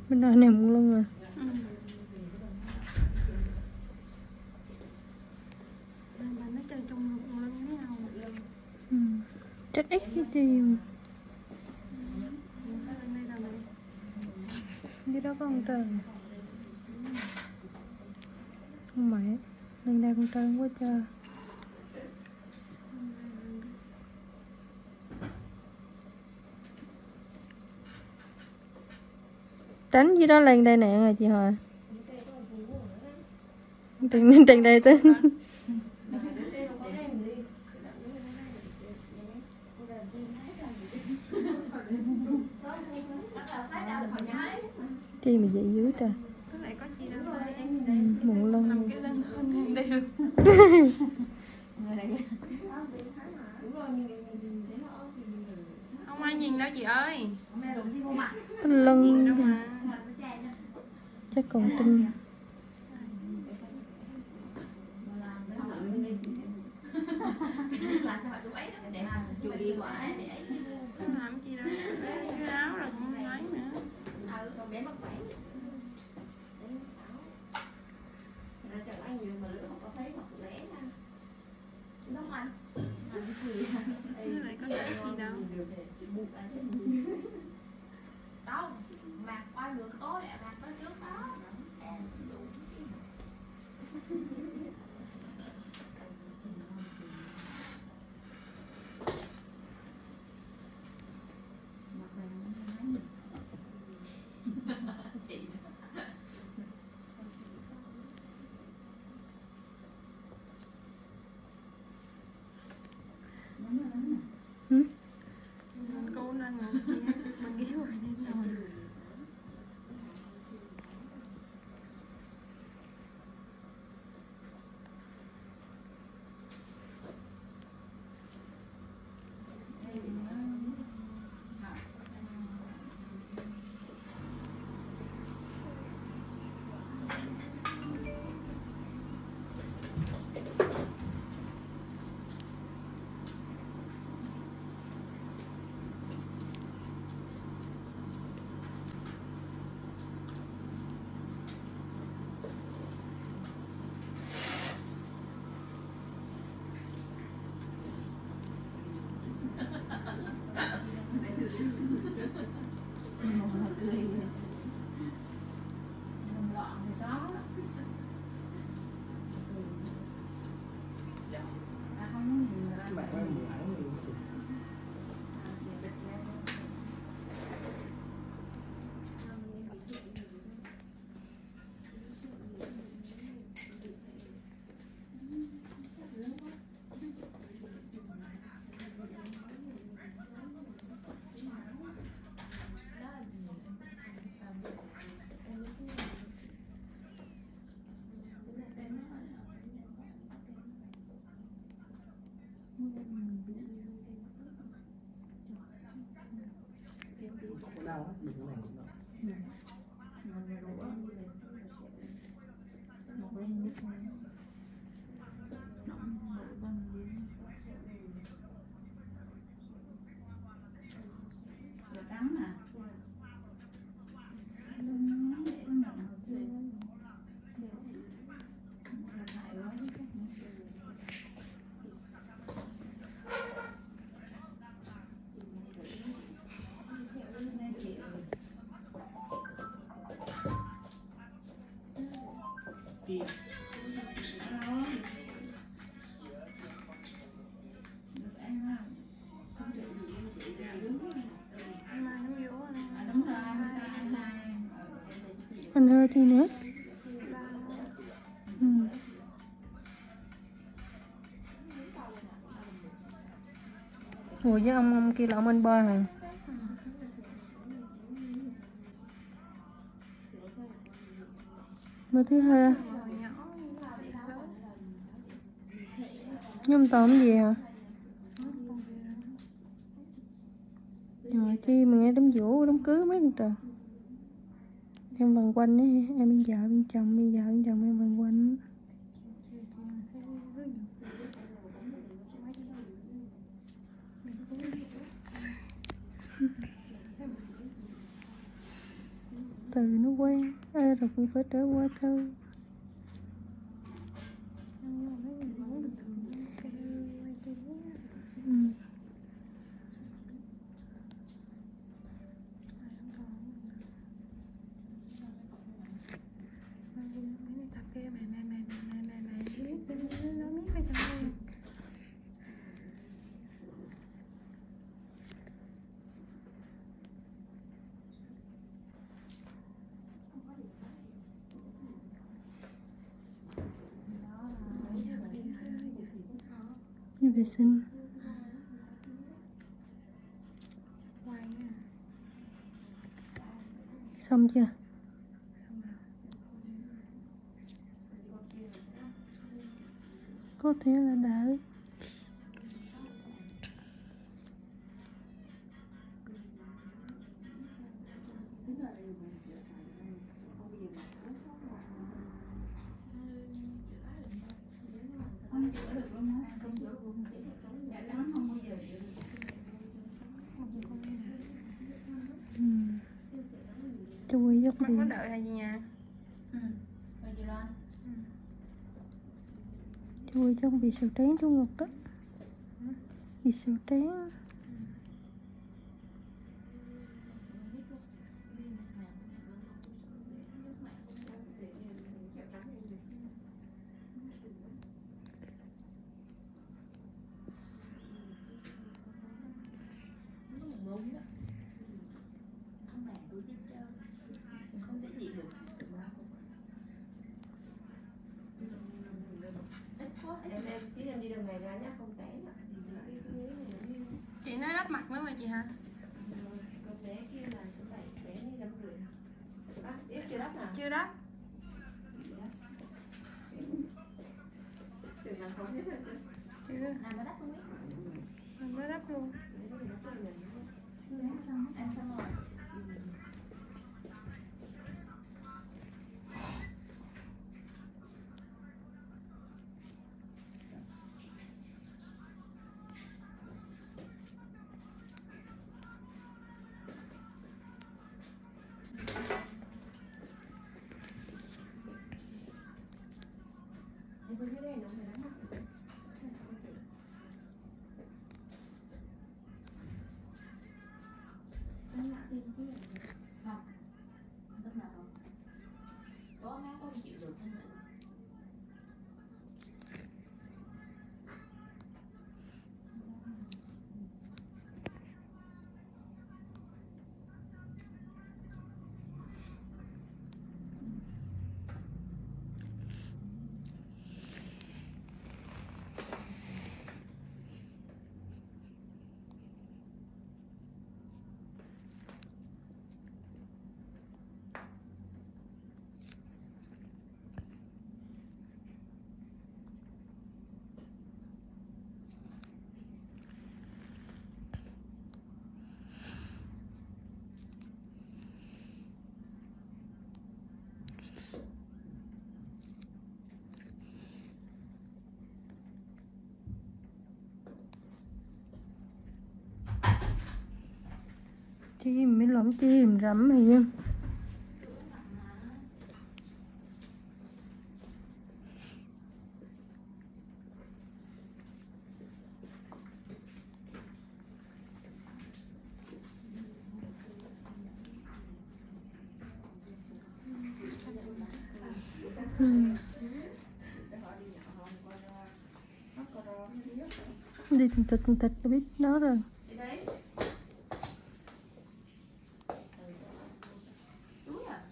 Bên này nè một lưng rồi. Nó chơi trong một lưng với nhau. Chắc ít cái gì. Dưới đó có con trơn. Không mẹ, lên đây con trơn quá trời. Tránh dưới đó lên đây nè rồi chị Hồi. Trên đây tới. Chi mà vậy dưới trời. Một lưng. Không ai nhìn đâu chị ơi. Lưng chắc còn tinh. Làm chi đâu, cái áo rồi cũng không lấy nữa. Nó lại có gì đâu. Đâu, mặc qua được ố để mặc tới trước đó. Cô nên ngủ chị mình ghé vào đây rồi. Anh hơi thì nữa. Ủa với ông kia là ông anh ba hả? Bữa thứ hai. Nhưng tóm gì hả? Rồi chi mà nghe đám giỗ đám cưới mấy con trời. Em vòng quanh ấy, em bên vợ bên chồng, bên vợ bên chồng em vòng quanh. từ nó quen. Ê, rồi cũng phải trở qua thư. Ừ. tập kia mày biết nó biết mày cho mày. Đi vệ sinh. Quay nha. Xong chưa? Có thể là đã. Không chữa được luôn á, không chữa được luôn, chữa được luôn, dạ lắm không bao giờ chữa được. Ừ. Chui dốc Mày đi. có đợi hay gì nha? Rồi chị Loan. Chui dốc bị sầu trán trúng ngực đó. Bị sầu trán. Đúng đó. Không làm tôi chết trơn. Không thể gì được. Em xíu em đi đường này ra nhá, không té nhá. Chị nói đắp mặt nữa mà chị hả? Con bé kia là số 7, bé đi đâm rưỡi. À, em chưa đắp à? Chưa đắp. Chừng là không hết rồi chứ. Chưa. Làm có đắp không biết. Mình mới đắp luôn. Ăn xong, ăn xong rồi. Em có cái đèn không phải đắp mặt. Ăn lại thêm chứ. Không. Tức là không. Có má có chịu được không vậy? Chim mới lỏng chim rắm hay không? Đi từng tịch tôi biết nó rồi. Chị đấy. Túi à?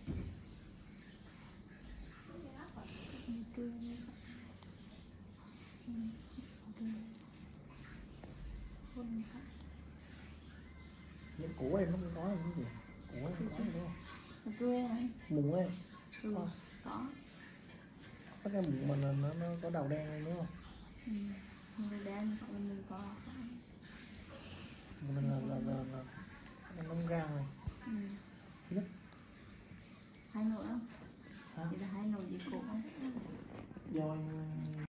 Nhưng củ em nó không có cái gì, củ em không có gì đúng không? Quê hả? Mùng ấy, Có. có cái mùng mà nó có đầu đen đúng không? Người đen còn mình có. Mùng là nó gan này. Nhất. Hai nồi không? Hả? Chị là hai nồi gì cũ không? Do